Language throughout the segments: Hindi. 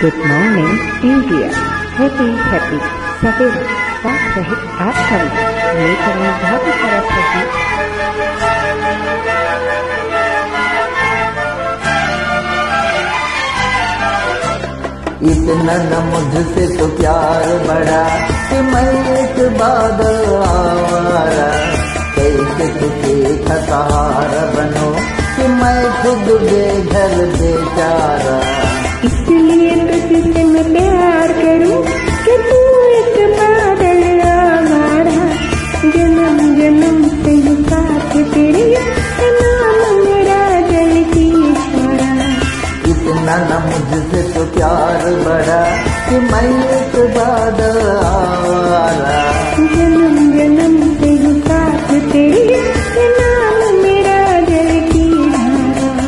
Good morning India. हैप्पी सवेरे। साथ रहे आप सभी। मैं करूँ बहुत सारा सही। इतना न मुझसे तो प्यार बड़ा कि मैं एक बादल आवारा, कैसे तुझे सहारा बनो कि मैं खुद बेघर बेचारा। इसलिए तुझसे मैं प्यार करूं कि तू एक बादल आवारा, जन्म जन्म से ही साथ तेरे नाम मेरा जल की इशारा। इतना न मुझसे तो प्यार बड़ा कि मैं एक बादल आवारा, जन्म जन्म से ही साथ तेरे नाम मेरा जल की धारा।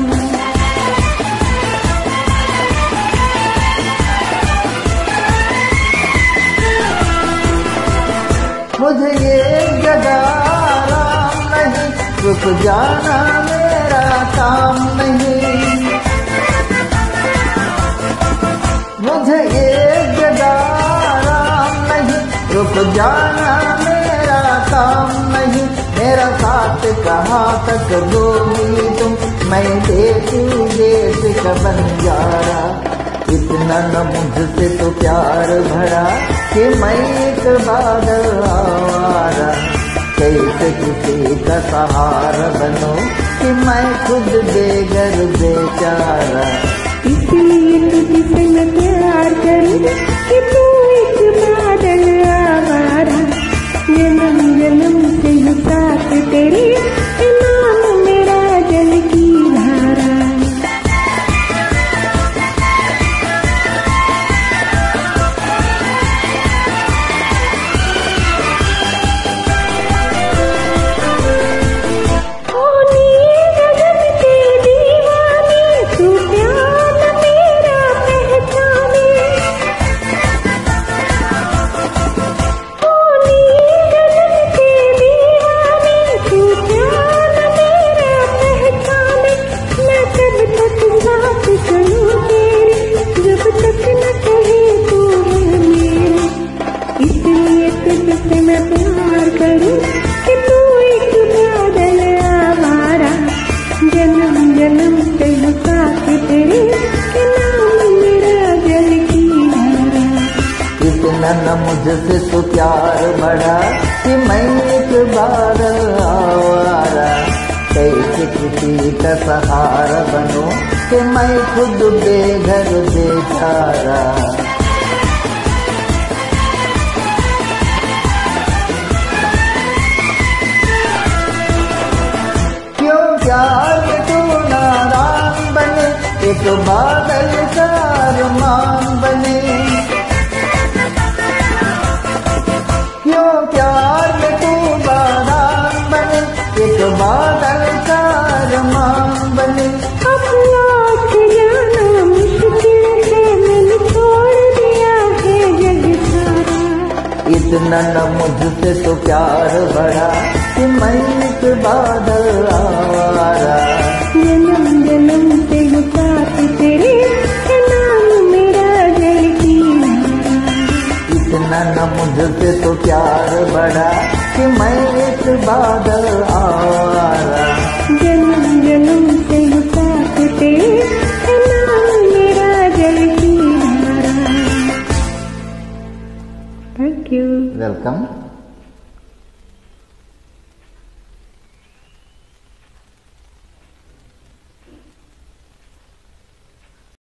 मुझे ये जगह आराम नहीं, रुक जाना मेरा काम नहीं। मुझे ये जगह आराम नहीं, रुक जाना मेरा काम नहीं। मेरा साथ कहाँ तक दोगी तुम, मैं देती देश का बंजारा। इतना न मुझसे तो प्यार भरा कि मैं एक बादल आवारा, कैसे किसी का सहारा बनूं कि मैं खुद बेघर बेचारा। इसलिए तुझसे मैं प्यार करूं कि तू एक बादल आवारा, जन्म जन्म से ही साथ तेरे नाम मेरा जल की धारा। इसलिए तुझसे मैं प्यार करूं कि तू एक बादल आवारा, जन्म जन्म से ही साथ तेरे नाम मेरा जल की धारा। इतना न मुझसे तो प्यार बड़ा कि मैं एक बादल आवारा, कैसे किसी का सहारा बनूं कि मैं खुद बेघर बेचारा। प्यार में तू नादान बने, एक बादल का अरमान बने। क्यों प्यार में तू नादान बने, एक बादल का अरमान बने। अब लौट जाना मुश्किल है, मैंने छोड़ दिया है जग सारा। इतना न मुझसे तो प्यार बड़ा कि मैं एक बादल आवारा, जन्म जन्म से ही साथ तेरे नाम मेरा जल की धारा। इतना न मुझसे तो प्यार बड़ा कि मैं एक बादल आवारा, जन्म जन्म से ही साथ तेरे नाम मेरा जल की धारा। Thank you. वेलकम।